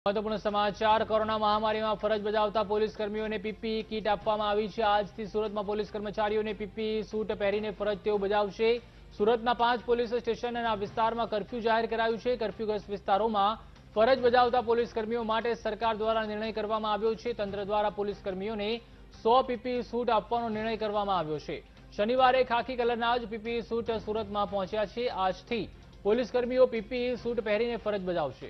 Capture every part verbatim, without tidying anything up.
મહત્વપૂર્ણ સમાચાર કોરોના મહામારીમાં ફરજ બજાવતા પોલીસ કર્મીઓને પીપીઈ કીટ આપવામાં આવી છે। આજથી સુરતમાં પોલીસ કર્મચારીઓને પીપીઈ સૂટ પહેરીને ફરજ તેઓ બજાવશે। સુરતના પાંચ પોલીસ સ્ટેશન અને વિસ્તારમાં કર્ફ્યુ જાહેર કરાયું છે। કર્ફ્યુગ્રસ્ત વિસ્તારોમાં ફરજ બજાવતા પોલીસ કર્મીઓ માટે સરકાર દ્વારા નિર્ણય કરવામાં આવ્યો છે। તંત્ર દ્વારા પોલીસ કર્મીઓને સો પીપીઈ સૂટ આપવાનો નિર્ણય કરવામાં આવ્યો છે। શનિવારે ખાકી કલરના જ પીપીઈ સૂટ સુરતમાં પહોંચ્યા છે। આજથી પોલીસ કર્મીઓ પીપીઈ સૂટ પહેરીને ફરજ બજાવશે।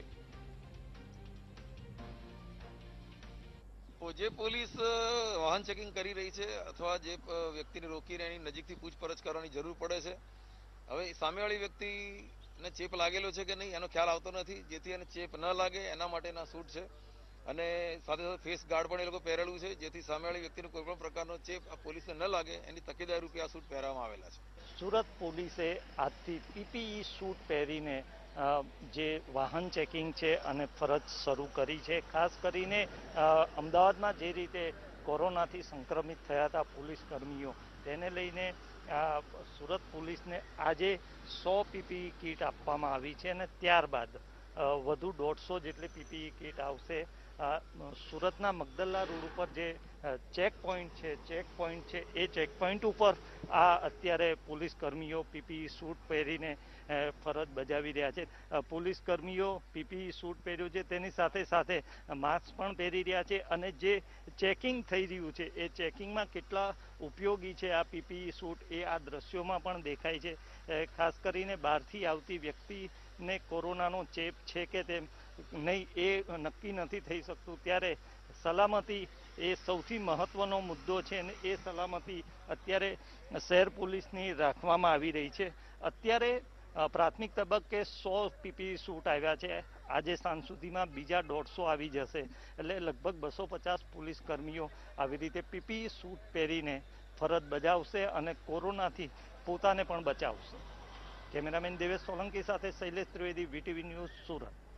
જે પોલીસ વાહન ચેકિંગ કરી રહી છે અથવા જે વ્યક્તિને રોકીને એની નજીકથી પૂછપરછ કરવાની જરૂર પડે છે, હવે સામેવાળી વ્યક્તિને ચેપ લાગેલો છે કે નહીં એનો ખ્યાલ આવતો નથી, જેથી એને ચેપ ન લાગે એના માટેના સૂટ છે અને સાથે સાથે ફેસ ગાર્ડ પણ એ લોકો પહેરેલું છે, જેથી સામેવાળી વ્યક્તિને કોઈ પણ પ્રકારનો ચેપ આ પોલીસને ન લાગે એની તકેદારી રૂપે આ સૂટ પહેરવામાં આવેલા છે। સુરત પોલીસે આજથી પીપીઈ સૂટ પહેરીને જે વાહન ચેકિંગ છે અને ફરજ શરૂ કરી છે। ખાસ કરીને અમદાવાદમાં જે રીતે કોરોનાથી સંક્રમિત થયા હતા પોલીસ કર્મીઓ, તેને લઈને સુરત પોલીસને આજે સો પીપીઈ કીટ આપવામાં આવી છે અને ત્યારબાદ વધુ દોઢસો જેટલી પીપીઈ કીટ આવશે। સુરતના મગદલ્લા રોડ ઉપર જે ચેક પોઈન્ટ છે ચેક પોઈન્ટ છે એ ચેક પોઈન્ટ ઉપર આ અત્યારે પોલીસ કર્મીઓ પીપીઈ સૂટ પહેરીને ફરજ બજાવી રહ્યા છે। પોલીસ કર્મીઓ પીપીઈ સૂટ પહેર્યું છે, તેની સાથે સાથે માસ્ક પણ પહેરી રહ્યા છે અને જે ચેકિંગ થઈ રહ્યું છે એ ચેકિંગમાં કેટલા ઉપયોગી છે આ પીપીઈ સૂટ એ આ દ્રશ્યોમાં પણ દેખાય છે। ખાસ કરીને બહારથી આવતી વ્યક્તિને કોરોનાનો ચેપ છે કે તેમ નહીં એ નક્કી નથી થઈ શકતું, ત્યારે સલામતી એ સૌથી મહત્વનો મુદ્દો છે અને એ સલામતી અત્યારે શહેર પોલીસની રાખવામાં આવી રહી છે। અત્યારે પ્રાથમિક તબક્કે સો પીપીઈ સૂટ આવ્યા છે, આજે સાંજ સુધીમાં બીજા દોઢસો આવી જશે, એટલે લગભગ બસો પચાસ પોલીસ કર્મીઓ આવી રીતે પીપીઈ સૂટ પહેરીને ફરજ બજાવશે અને કોરોનાથી પોતાને પણ બચાવશે। કેમેરામેન દેવેશ સોલંકી સાથે શૈલેષ ત્રિવેદી, વીટીવી ન્યૂઝ, સુરત।